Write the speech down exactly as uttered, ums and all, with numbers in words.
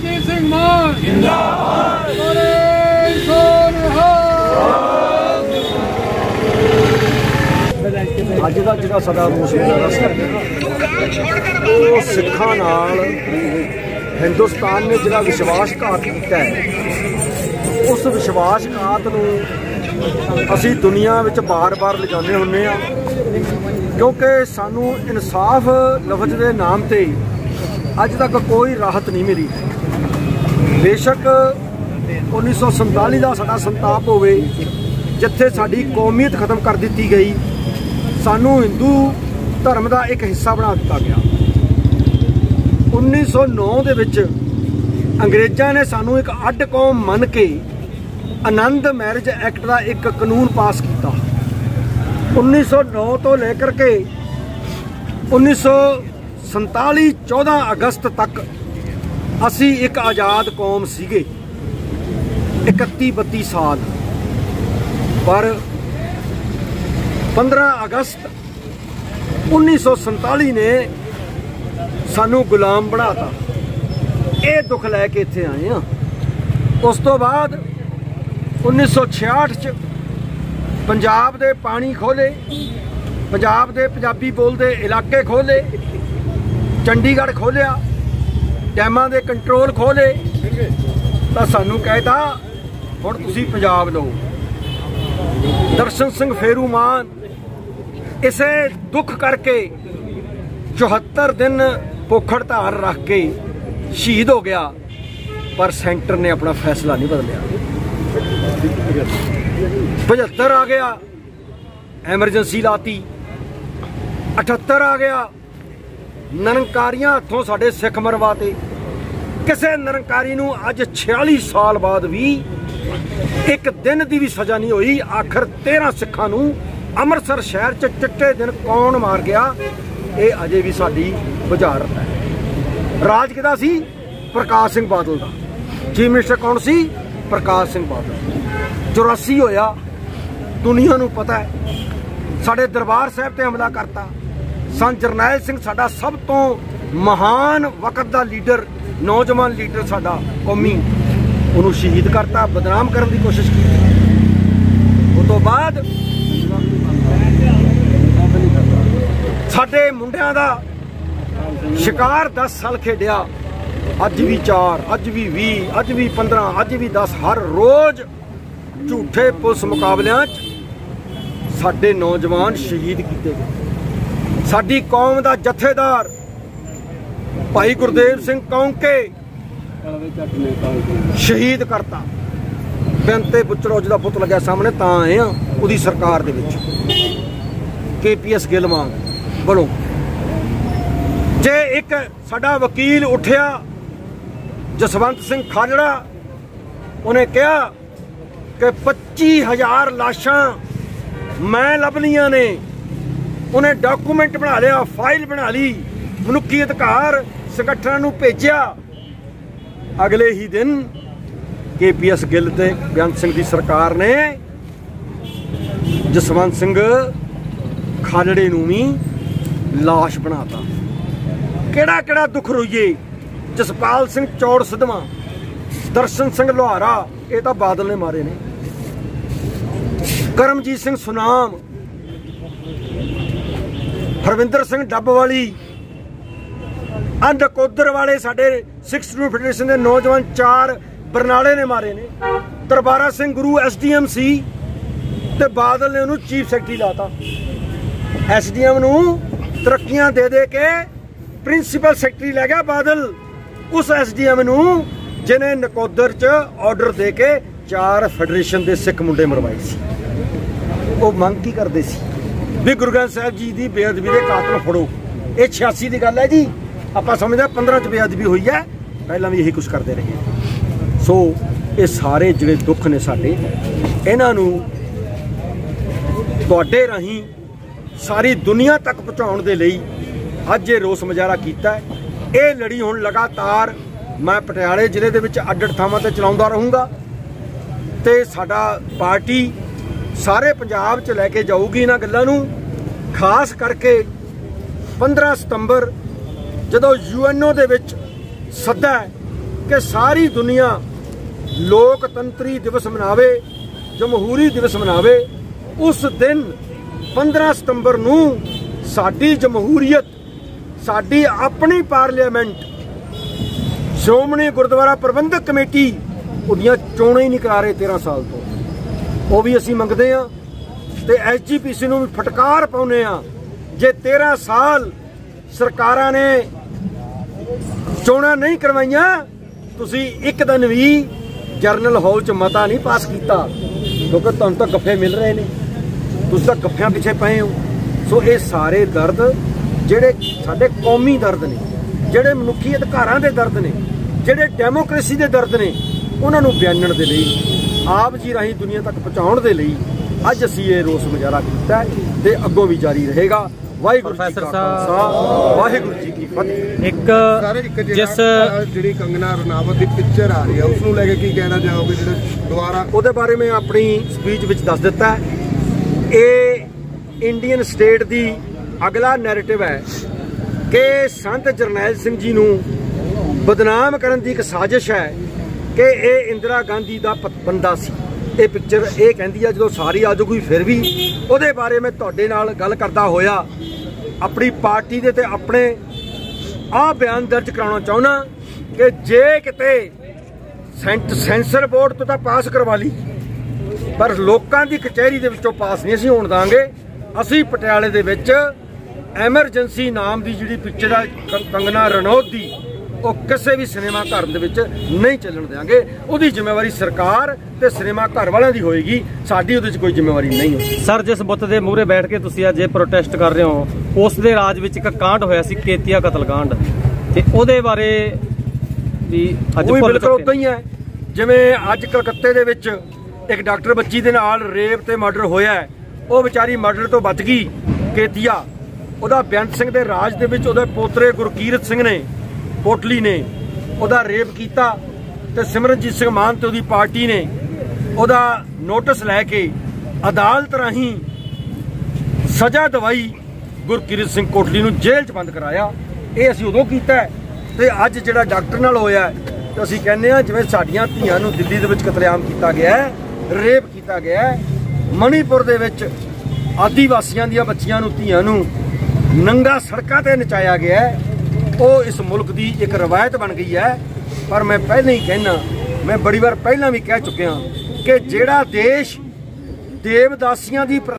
सिमरनजीत सिंह मान जिंदाबाद। ਅੱਜ ਦਾ ਜਿਹੜਾ ਸਾਡਾ ਰੋਸ ਮੁਜ਼ਾਹਰਾ ਸੀ ਉਹ ਸਿੱਖਾਂ ਨਾਲ ਹਿੰਦੁਸਤਾਨ ਨੇ ਜਿਹੜਾ ਵਿਸ਼ਵਾਸਘਾਤ ਕੀਤਾ ਹੈ, ਉਸ ਵਿਸ਼ਵਾਸਘਾਤ ਨੂੰ ਅਸੀਂ ਦੁਨੀਆ ਵਿੱਚ ਬਾਰ-ਬਾਰ ਲਿਜਾਉਂਦੇ ਹੁੰਦੇ ਹਾਂ, ਕਿਉਂਕਿ ਸਾਨੂੰ ਇਨਸਾਫ ਲਫ਼ਜ਼ ਦੇ ਨਾਮ ਤੇ ਅੱਜ ਤੱਕ ਕੋਈ ਰਾਹਤ ਨਹੀਂ ਮਿਲੀ। ਬੇਸ਼ੱਕ ਉੱਨੀ ਸੌ ਸੰਤਾਲੀ ਦਾ ਸਾਡਾ ਸੰਤਾਪ ਹੋਵੇ, ਜਿੱਥੇ ਸਾਡੀ ਕੌਮੀਅਤ ਖਤਮ ਕਰ ਦਿੱਤੀ ਗਈ, ਸਾਨੂੰ ਹਿੰਦੂ ਧਰਮ ਦਾ ਇੱਕ ਹਿੱਸਾ ਬਣਾ ਦਿੱਤਾ ਗਿਆ। ਉੱਨੀ ਸੌ ਨੌ ਦੇ ਵਿੱਚ ਅੰਗਰੇਜ਼ਾਂ ਨੇ ਸਾਨੂੰ ਇੱਕ ਅੱਡ ਕੌਮ ਮੰਨ ਕੇ ਆਨੰਦ ਮੈਰਿਜ ਐਕਟ ਦਾ ਇੱਕ ਕਾਨੂੰਨ ਪਾਸ ਕੀਤਾ। ਉੱਨੀ ਸੌ ਨੌ ਤੋਂ ਲੈ ਕਰਕੇ ਉੱਨੀ ਸੌ ਸੰਤਾਲੀ ਚੌਦਾਂ ਅਗਸਤ ਤੱਕ ਅਸੀਂ ਇੱਕ ਆਜ਼ਾਦ ਕੌਮ ਸੀਗੇ, ਇਕੱਤੀ ਬੱਤੀ ਸਾਲ। ਪਰ पंद्रह अगस्त उन्नीस सौ संताली ने सानू गुलाम बनाता। ये दुख लैके इत्थे आए हैं। उस तो बाद उन्नीस सौ छियाठ च पंजाब दे पानी खोले, पंजाब दे पंजाबी बोलते इलाके खोले, चंडीगढ़ खोलिया, डैमां दे कंट्रोल खोले, तो सानू कहता हुण तुसीं पंजाब लो। दर्शन सिंह फेरू मान इसे दुख करके चौहत्तर दिन भुख हड़ताल रख के शहीद हो गया, पर सेंटर ने अपना फैसला नहीं बदलिया। पचहत्तर आ गया, एमरजेंसी लाती। अठहत्तर आ गया, निरंकारियां हथों साडे सिख मरवाते। किसी निरंकारी नूं अज छियाली साल बाद भी एक दिन की भी सज़ा नहीं हुई। आखिर तेरह सिखां नूं अमृतसर शहर च चिट्टे दिन कौन मार गया, ये अजे भी साडी बुझारत है। राज किहदा सी? प्रकाश सिंह बादल दा। चीफ मिनिस्टर कौन सी? प्रकाश सिंह बादल। चौरासी होया, दुनिया नूं पता है। साडे दरबार साहब ते हमला करता। सन जरनैल सिंह साडा सब तो महान वक्त दा लीडर, नौजवान लीडर साडा कौमी, उन्होंने शहीद करता, बदनाम करने की कोशिश की। उस तो बाद साडे मुंडियां दा शिकार दस साल खेडिया, अज भी चार, अज भी भी, अज भी पंद्रह, अज भी दस। हर रोज झूठे पुलिस मुकाबलियां च साडे नौजवान शहीद किए गए। साडी कौम दा जथेदार भाई गुरदेव सिंह कौंके शहीद करता। बेनते बुचड़ो जिहदा पुत लग्या सामने, तां आए हां उहदी सरकार दे विच के पी एस गिल वांग बोलो। जे एक साडा वकील उठिया जसवंत सिंह खालड़ा, उन्हें कहा कि पच्ची हज़ार लाशां मैं लभनियां ने। उन्हें डॉकूमेंट बना लिया, फाइल बना ली, मनुखी अधिकार संगठनां नूं भेजिया। अगले ही दिन के पी एस गिल ते बेअंत सिंह की सरकार ने जसवंत सिंह खालड़े नूं भी लाश बनाता। केड़ा केड़ा दुख रोइए। जसपाल सिंह चौड़ सिद्धवां, दर्शन सिंह लोहारा, ये तो बादल ने मारे ने। करमजीत सिंह सुनाम, हरविंदर सिंह डब्बवाली, नकोदर वाले साडे सिख स्टूडेंट फेडरेशन के नौजवान चार बरनाले ने मारे ने। दरबारा सिंह गुरु एस डी एम सी ते बादल ने उन्होंने चीफ सैकटरी लाता। एस डी एम नूं तरक्कियां दे दे के प्रिंसीपल सैकटरी लै गया बादल। उस एस डी एम नूं जिन्हें नकोदर च ऑर्डर दे के चार फेडरेशन के सिख मुंडे मरवाए सी। वो मंग की करते सी भी गुरु ग्रंथ साहिब जी की बेअदबी के कातल फड़ो। ये छियासी की गल है जी, आप समझते पंद्रह च बेअदबी हुई है, पहला भी यही कुछ करते रहे। सो ये सारे जिहड़े दुख ने साडे, इन्हां नूं तुहाडे राहीं सारी दुनिया तक पहुँचाउण दे लई अज ये रोस मुजाहरा कीता है। ये लड़ी हुण लगातार मैं पटियाले जिले दे विच अड्ड अड्ड थावां ते चलाउंदा रहूँगा ते साडा पार्टी सारे पंजाब च लैके जाऊगी इन्हां गल्लां नूं। खास करके पंद्रह सितंबर जदों यू एन ओ दे विच सद्दा है कि सारी दुनिया लोकतंत्री दिवस मनावे, जमहूरी दिवस मनावे। उस दिन पंद्रह सितंबर नूं साडी जमहूरीयत, साडी अपनी पार्लीमेंट, श्रोमणी गुरुद्वारा प्रबंधक कमेटी उहदियां चोणां ही नहीं करा रहे तेरह साल तो। वो भी असीं मंगदे हां ते एस जी पी सी नूं भी फटकार पाउने हां, जे तेरह साल सरकारां ने चोणां नहीं करवाइयां, तुसीं एक दिन भी जरनल हॉल च मता नहीं पास किया, क्योंकि तुहानूं तां गफ्फे मिल रहे ने, तुसीं तां गफ्फियां पिछे पए हो। सो ये सारे दर्द ਜਿਹੜੇ ਸਾਡੇ ਕੌਮੀ ਦਰਦ ਨੇ, ਜਿਹੜੇ ਮਨੁੱਖੀ ਅਧਿਕਾਰਾਂ ਦੇ ਦਰਦ ਨੇ, ਜਿਹੜੇ ਡੈਮੋਕ੍ਰੇਸੀ ਦੇ ਦਰਦ ਨੇ, ਉਹਨਾਂ ਨੂੰ ਬਿਆਨਣ ਦੇ ਲਈ, ਆਪ ਜੀ ਰਾਹੀਂ ਦੁਨੀਆ ਤੱਕ ਪਹੁੰਚਾਉਣ ਦੇ ਲਈ ਅੱਜ ਅਸੀਂ ਇਹ ਰੋਸ ਮੁਜ਼ਾਹਰਾ ਕੀਤਾ ਤੇ ਅੱਗੋਂ ਵੀ ਜਾਰੀ ਰਹੇਗਾ। ਵਾਹਿਗੁਰੂ ਜੀ ਕਾ ਖਾਲਸਾ, ਵਾਹਿਗੁਰੂ ਜੀ ਕੀ ਫਤਿਹ। ਇੱਕ ਜਿਸ ਜਿਹੜੀ ਕੰਗਨਾ ਰਣਾਵਤ ਦੀ ਪਿਕਚਰ ਆ ਰਹੀ ਹੈ, ਉਸ ਨੂੰ ਲੈ ਕੇ ਕੀ ਕਹਿਣਾ ਚਾਹੋਗੇ? ਜਿਹੜੇ ਦੁਬਾਰਾ ਉਹਦੇ ਬਾਰੇ ਮੈਂ ਆਪਣੀ ਸਪੀਚ ਵਿੱਚ ਦੱਸ ਦਿੱਤਾ। ਇਹ ਇੰਡੀਅਨ ਸਟੇਟ ਦੀ ਅਗਲਾ ਨੈਰੇਟਿਵ ਹੈ ਕਿ ਸੰਤ ਜਰਨੈਲ ਸਿੰਘ ਜੀ ਨੂੰ ਬਦਨਾਮ ਕਰਨ ਦੀ ਇੱਕ ਸਾਜ਼ਿਸ਼ ਹੈ ਕਿ ਇਹ ਇੰਦਰਾ ਗਾਂਧੀ ਦਾ ਬੰਦਾ ਸੀ। ਇਹ ਪਿਕਚਰ ਇਹ ਕਹਿੰਦੀ ਆ, ਜਦੋਂ ਸਾਰੀ ਆ ਜਾਊਗੀ ਫਿਰ ਵੀ ਉਹਦੇ ਬਾਰੇ ਮੈਂ ਤੁਹਾਡੇ ਨਾਲ ਗੱਲ ਕਰਦਾ ਹੋਇਆ ਆਪਣੀ ਪਾਰਟੀ ਦੇ ਤੇ ਆਪਣੇ ਆਹ ਬਿਆਨ ਦਰਜ ਕਰਾਉਣਾ ਚਾਹੁੰਦਾ ਕਿ ਜੇ ਕਿਤੇ ਸੈਂਸਰ ਬੋਰਡ ਤੋਂ ਤਾਂ ਪਾਸ ਕਰਵਾ ਲਈ, ਪਰ ਲੋਕਾਂ ਦੀ ਕਚਹਿਰੀ ਦੇ ਵਿੱਚੋਂ ਪਾਸ ਨਹੀਂ ਅਸੀਂ ਹੋਣ ਦਾਂਗੇ। ਅਸੀਂ ਪਟਿਆਲੇ ਦੇ ਵਿੱਚ ਐਮਰਜੈਂਸੀ ਨਾਮ ਦੀ ਜਿਹੜੀ ਪਿਕਚਰ ਆ ਕੰਗਨਾ ਰਣੌਤ ਦੀ, ਉਹ ਕਿਸੇ ਵੀ ਸਿਨੇਮਾ ਘਰ ਦੇ ਵਿੱਚ ਨਹੀਂ ਚੱਲਣ ਦੇਵਾਂਗੇ। ਉਹਦੀ ਜ਼ਿੰਮੇਵਾਰੀ ਸਰਕਾਰ ਤੇ ਸਿਨੇਮਾ ਘਰ ਵਾਲਿਆਂ ਦੀ ਹੋਏਗੀ, ਸਾਡੀ ਉਹਦੇ 'ਚ ਕੋਈ ਜ਼ਿੰਮੇਵਾਰੀ ਨਹੀਂ ਹੋਵੇਗੀ। ਸਰ, ਜਿਸ ਬੁੱਤ ਦੇ ਮੂਹਰੇ ਬੈਠ ਕੇ ਤੁਸੀਂ ਅੱਜ ਇਹ ਪ੍ਰੋਟੈਸਟ ਕਰ ਰਹੇ ਹੋ, ਉਸ ਦੇ ਰਾਜ ਵਿੱਚ ਇੱਕ ਕਾਂਡ ਹੋਇਆ ਸੀ, ਕੇਤੀਆ ਕਤਲकांड, ਤੇ ਉਹਦੇ ਬਾਰੇ ਵੀ ਅੱਜ ਉਹ ਬਿਲਕੁਲ ਉਦਾਂ ਹੀ ਹੈ ਜਿਵੇਂ ਅੱਜ ਕਲਕੱਤੇ ਦੇ ਵਿੱਚ ਇੱਕ ਡਾਕਟਰ ਬੱਚੀ ਦੇ ਨਾਲ ਰੇਪ ਤੇ ਮਰਡਰ ਹੋਇਆ। ਉਹ ਵਿਚਾਰੀ ਮਰਡਰ ਤੋਂ ਬਚ ਗਈ ਕੇਤੀਆ। ਉਹਦਾ ਬੇਅੰਤ ਸਿੰਘ ਦੇ ਰਾਜ ਦੇ ਵਿੱਚ ਉਹਦੇ ਪੋਤਰੇ ਗੁਰਕੀਰਤ ਸਿੰਘ ਨੇ, ਕੋਟਲੀ ਨੇ ਉਹਦਾ ਰੇਪ ਕੀਤਾ ਤੇ ਸਿਮਰਨਜੀਤ ਸਿੰਘ ਮਾਨ ਤੇ ਉਹਦੀ ਪਾਰਟੀ ਨੇ ਉਹਦਾ ਨੋਟਿਸ ਲੈ ਕੇ ਅਦਾਲਤ ਰਾਹੀਂ ਸਜ਼ਾ ਦਵਾਈ ਗੁਰਕੀਰਤ ਸਿੰਘ ਕੋਟਲੀ ਨੂੰ ਜੇਲ੍ਹ 'ਚ ਬੰਦ ਕਰਾਇਆ। ਇਹ ਅਸੀਂ ਉਦੋਂ ਕੀਤਾ ਤੇ ਅੱਜ ਜਿਹੜਾ ਡਾਕਟਰ ਨਾਲ ਹੋਇਆ ਤੇ ਅਸੀਂ ਕਹਿੰਦੇ ਆ ਜਿਵੇਂ ਸਾਡੀਆਂ ਧੀਆਂ ਨੂੰ ਦਿੱਲੀ ਦੇ ਵਿੱਚ ਕਤਲੇਆਮ ਕੀਤਾ ਗਿਆ, ਰੇਪ ਕੀਤਾ ਗਿਆ, ਮਣੀਪੁਰ ਦੇ ਵਿੱਚ ਆਦੀਵਾਸੀਆਂ ਦੀਆਂ ਬੱਚੀਆਂ ਨੂੰ, ਧੀਆਂ ਨੂੰ ਨੰਗਾ ਸੜਕਾਂ ਤੇ ਨਚਾਇਆ ਗਿਆ, ਉਹ ਇਸ ਮੁਲਕ ਦੀ ਇੱਕ ਰਵਾਇਤ ਬਣ ਗਈ ਹੈ। ਪਰ ਮੈਂ ਪਹਿਲਾਂ ਹੀ ਕਹਿਣਾ, ਮੈਂ ਬੜੀ ਵਾਰ ਪਹਿਲਾਂ ਵੀ ਕਹਿ ਚੁੱਕਿਆ ਕਿ ਜਿਹੜਾ ਦੇਸ਼ ਦੇਵਦਾਸੀਆਂ ਦੀ